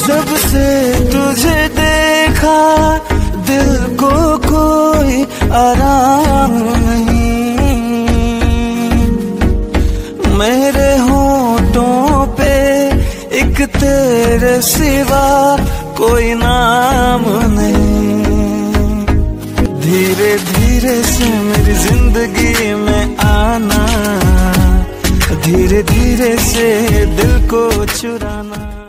जब से तुझे देखा दिल को कोई आराम नहीं, मेरे होठों पे एक तेरे सिवा कोई नाम नहीं। धीरे धीरे से मेरी जिंदगी में आना, धीरे धीरे से दिल को चुराना।